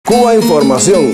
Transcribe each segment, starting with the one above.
Cuba Información.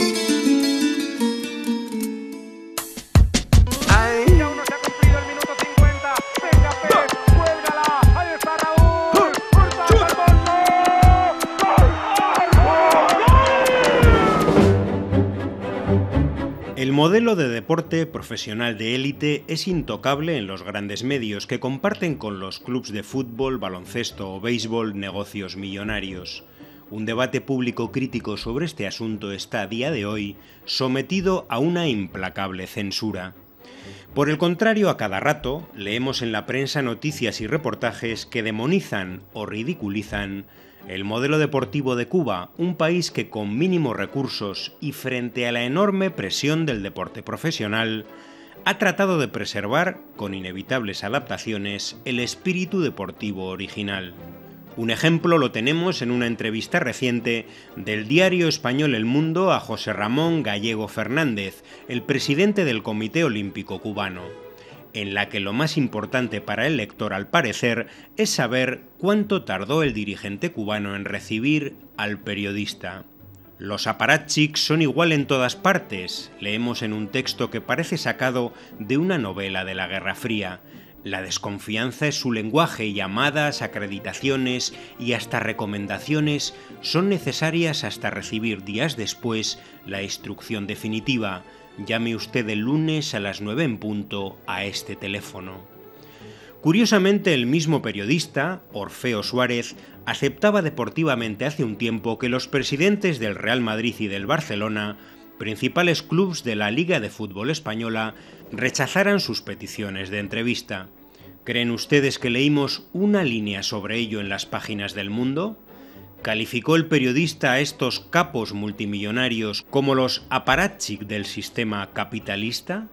El modelo de deporte profesional de élite es intocable en los grandes medios que comparten con los clubes de fútbol, baloncesto o béisbol negocios millonarios. Un debate público crítico sobre este asunto está a día de hoy sometido a una implacable censura. Por el contrario, a cada rato leemos en la prensa noticias y reportajes que demonizan o ridiculizan el modelo deportivo de Cuba, un país que con mínimos recursos y frente a la enorme presión del deporte profesional, ha tratado de preservar, con inevitables adaptaciones, el espíritu deportivo original. Un ejemplo lo tenemos en una entrevista reciente del diario español El Mundo a José Ramón Gallego Fernández, el presidente del Comité Olímpico Cubano, en la que lo más importante para el lector, al parecer, es saber cuánto tardó el dirigente cubano en recibir al periodista. Los apparatchiks son igual en todas partes, leemos en un texto que parece sacado de una novela de la Guerra Fría. La desconfianza es su lenguaje, llamadas, acreditaciones y hasta recomendaciones son necesarias hasta recibir días después la instrucción definitiva. Llame usted el lunes a las 9 en punto a este teléfono. Curiosamente, el mismo periodista, Orfeo Suárez, aceptaba deportivamente hace un tiempo que los presidentes del Real Madrid y del Barcelona, principales clubes de la Liga de Fútbol Española, rechazaran sus peticiones de entrevista. ¿Creen ustedes que leímos una línea sobre ello en las páginas del Mundo? ¿Calificó el periodista a estos capos multimillonarios como los apparatchiks del sistema capitalista?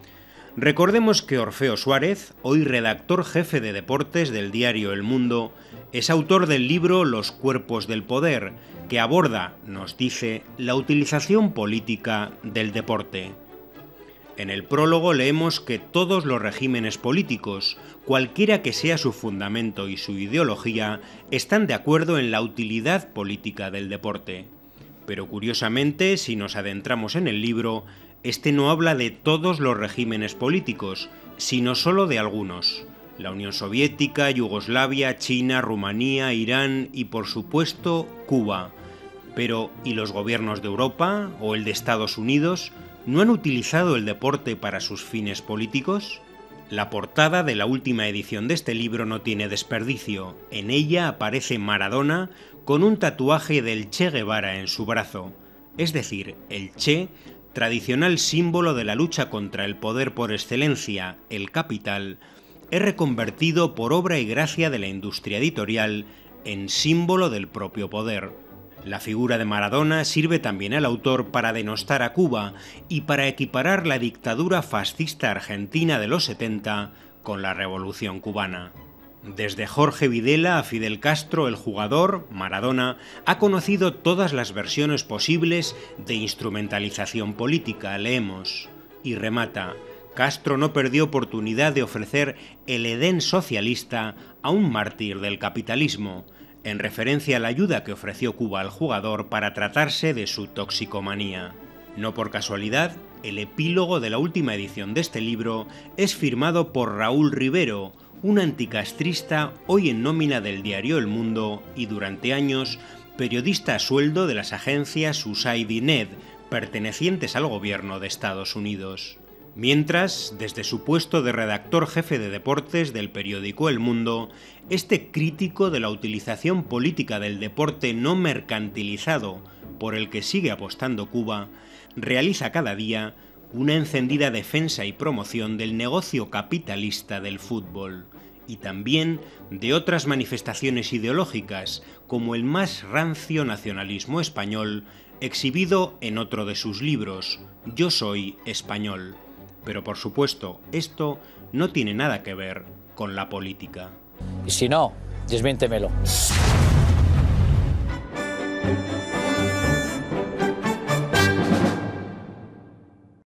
Recordemos que Orfeo Suárez, hoy redactor jefe de deportes del diario El Mundo, es autor del libro Los cuerpos del poder, que aborda, nos dice, la utilización política del deporte. En el prólogo leemos que todos los regímenes políticos, cualquiera que sea su fundamento y su ideología, están de acuerdo en la utilidad política del deporte. Pero curiosamente, si nos adentramos en el libro, este no habla de todos los regímenes políticos, sino solo de algunos: la Unión Soviética, Yugoslavia, China, Rumanía, Irán y, por supuesto, Cuba. Pero, ¿y los gobiernos de Europa o el de Estados Unidos no han utilizado el deporte para sus fines políticos? La portada de la última edición de este libro no tiene desperdicio. En ella aparece Maradona con un tatuaje del Che Guevara en su brazo. Es decir, el Che, tradicional símbolo de la lucha contra el poder por excelencia, el capital, es reconvertido por obra y gracia de la industria editorial en símbolo del propio poder. La figura de Maradona sirve también al autor para denostar a Cuba y para equiparar la dictadura fascista argentina de los 70 con la Revolución cubana. Desde Jorge Videla a Fidel Castro, el jugador, Maradona, ha conocido todas las versiones posibles de instrumentalización política, leemos. Y remata: Castro no perdió oportunidad de ofrecer el Edén socialista a un mártir del capitalismo, en referencia a la ayuda que ofreció Cuba al jugador para tratarse de su toxicomanía. No por casualidad, el epílogo de la última edición de este libro es firmado por Raúl Rivero, un anticastrista hoy en nómina del diario El Mundo y durante años periodista a sueldo de las agencias USAID y NED, pertenecientes al gobierno de Estados Unidos. Mientras, desde su puesto de redactor jefe de deportes del periódico El Mundo, este crítico de la utilización política del deporte no mercantilizado por el que sigue apostando Cuba, realiza cada día una encendida defensa y promoción del negocio capitalista del fútbol y también de otras manifestaciones ideológicas, como el más rancio nacionalismo español, exhibido en otro de sus libros, Yo soy español. Pero por supuesto, esto no tiene nada que ver con la política. Y si no, desmiéntemelo.